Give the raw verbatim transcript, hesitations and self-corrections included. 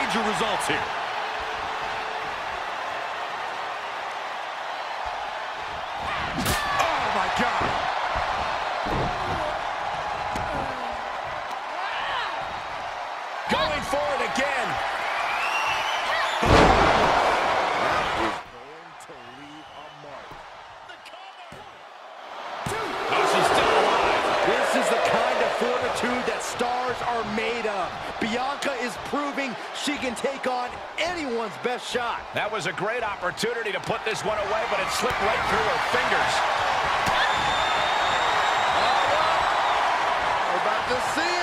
major results here. Oh, my God. Going for it again. That is going to leave a mark. The cover. Oh, she's still alive. This is the kind of fortitude that stars are made of. Bianca is proving she can take on anyone's best shot. That was a great opportunity to put this one away, but it slipped right through her fingers. We're about to see